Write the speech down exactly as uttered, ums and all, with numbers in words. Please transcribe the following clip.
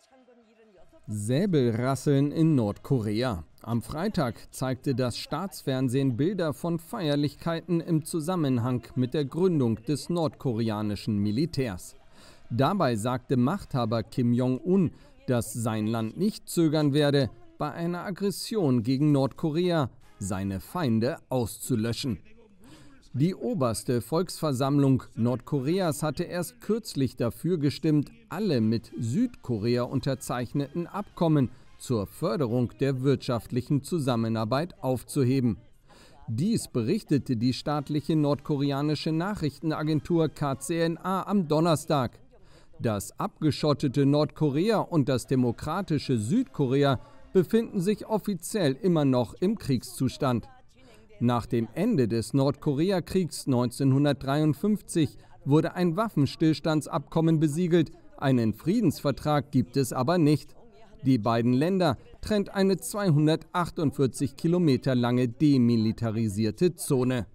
Säbelrasseln in Nordkorea. Am Freitag zeigte das Staatsfernsehen Bilder von Feierlichkeiten im Zusammenhang mit der Gründung des nordkoreanischen Militärs. Dabei sagte Machthaber Kim Jong-un, dass sein Land nicht zögern werde, bei einer Aggression gegen Nordkorea seine Feinde auszulöschen. Die oberste Volksversammlung Nordkoreas hatte erst kürzlich dafür gestimmt, alle mit Südkorea unterzeichneten Abkommen zur Förderung der wirtschaftlichen Zusammenarbeit aufzuheben. Dies berichtete die staatliche nordkoreanische Nachrichtenagentur K C N A am Donnerstag. Das abgeschottete Nordkorea und das demokratische Südkorea befinden sich offiziell immer noch im Kriegszustand. Nach dem Ende des Nordkoreakriegs neunzehnhundertdreiundfünfzig wurde ein Waffenstillstandsabkommen besiegelt, einen Friedensvertrag gibt es aber nicht. Die beiden Länder trennt eine zweihundertachtundvierzig Kilometer lange demilitarisierte Zone.